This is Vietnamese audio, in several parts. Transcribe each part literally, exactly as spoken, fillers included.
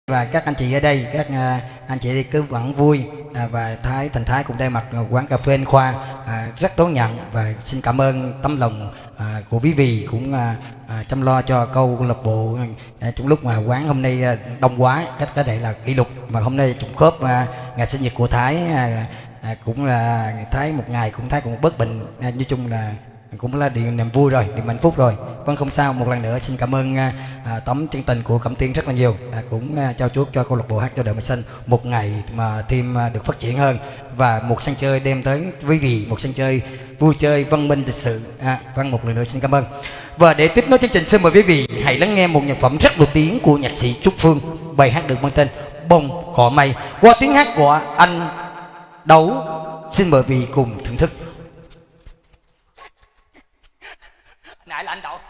Và các anh chị ở đây, các uh, anh chị ở đây cứ vẫn vui à, và Thái Thành Thái cũng đây mặt quán cà phê Anh Khoa à, rất đón nhận và xin cảm ơn tấm lòng à, của quý vị cũng à, à, chăm lo cho câu lạc bộ à, trong lúc mà quán hôm nay à, đông quá, cách có thể là kỷ lục mà hôm nay trùng khớp à, ngày sinh nhật của Thái à, à, cũng là Thái một ngày cũng Thái cũng bớt bệnh à, nói chung là cũng là điều niềm vui rồi, niềm hạnh phúc rồi. Vâng, không sao, một lần nữa xin cảm ơn à, tấm chân tình của Cẩm Tiên rất là nhiều, à, cũng à, trao chuốt cho câu lạc bộ hát cho đời Mai Xanh một ngày mà team à, được phát triển hơn và một sân chơi đem tới quý vị một sân chơi vui chơi văn minh lịch sự. À, vâng, một lần nữa xin cảm ơn. Và để tiếp nối chương trình, xin mời quý vị hãy lắng nghe một nhạc phẩm rất nổi tiếng của nhạc sĩ Trúc Phương. Bài hát được mang tên Bông Cỏ Mây qua tiếng hát của anh Đấu. Xin mời quý vị cùng thưởng thức. Nãy là anh Đấu.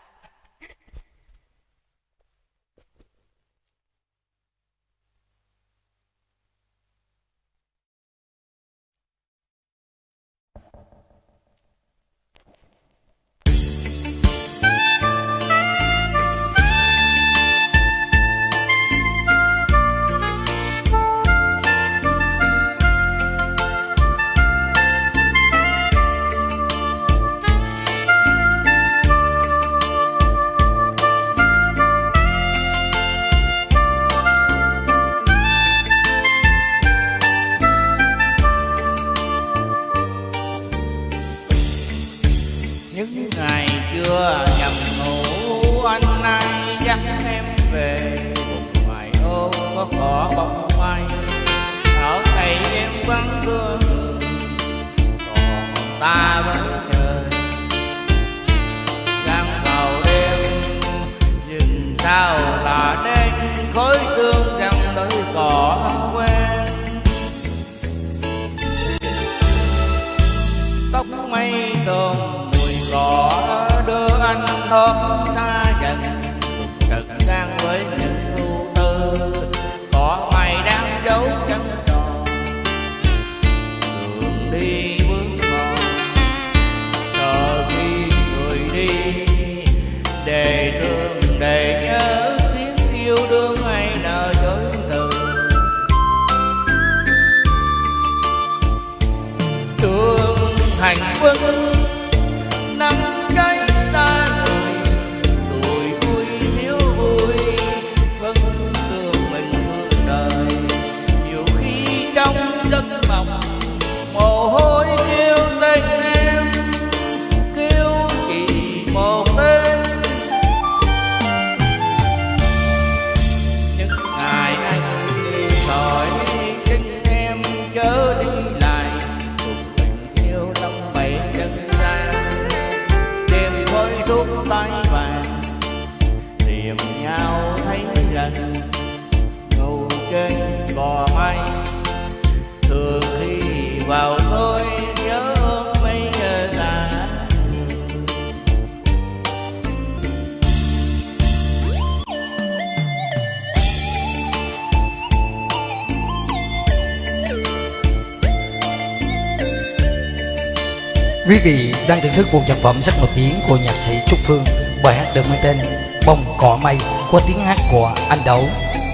Những ngày chưa nhầm ngủ, anh nay dắt em về cùng ngoài ô có cỏ bóng mây. Ở đây em vẫn thương, còn ta vẫn trời. Đang vào đêm rừng sao là đêm khói sương trong đôi cỏ quen. Tóc mây thơm cỏ đưa anh thơm xa dần, trần gian với những ưu tư. Cỏ mây đang giấu trắng tròn, đường đi bước mòn. Chờ khi người đi để thương để nhớ tiếng yêu đương hay nợ dối từ. Đường hành quân nắng cháy ta người, tuổi vui thiếu vui, vẫn thương mình thương đời. Nhiều khi trong giấc mộng mồ hôi kêu tên em, kêu chỉ một tên. Những ngày anh đi khỏi chân em chớ đi lại, cuộc tình yêu lòng bảy chân thuốc tay vàng tìm nhau thấy gần. Ngủ trên cỏ mây thường khi vào tôi nhớ mấy giờ ta. Quý vị đang thưởng thức một sản phẩm rất nổi tiếng của nhạc sĩ Trúc Phương. Bài hát được mang tên Bông Cỏ Mây qua tiếng hát của anh Đấu.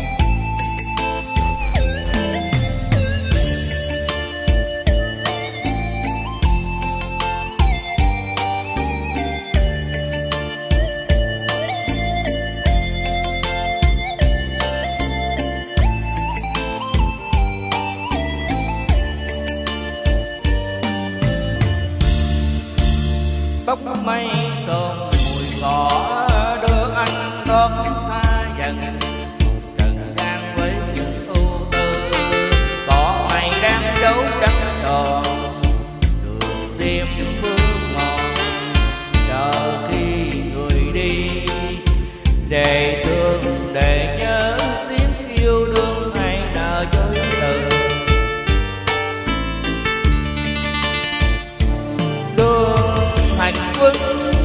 Tóc mây thơm mùi cỏ đưa anh thơm tha dần, trần gian với những ưu tư. Cỏ mây đang giấu trắng tròn, đường tim bước mòn. Chờ khi người đi để thương để nhớ tiếng yêu đương hay nợ dối từ. Đường hành quân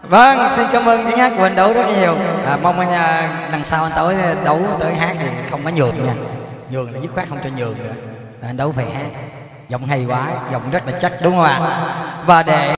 Vâng, xin cảm ơn tiếng hát của anh Đấu rất nhiều. À, mong anh à, lần sau anh tới Đấu tới hát thì không có nhường nha. Nhường là dứt khoát không cho nhường nữa. Anh Đấu phải hát. Giọng hay quá, giọng rất là chắc đúng không ạ? Và để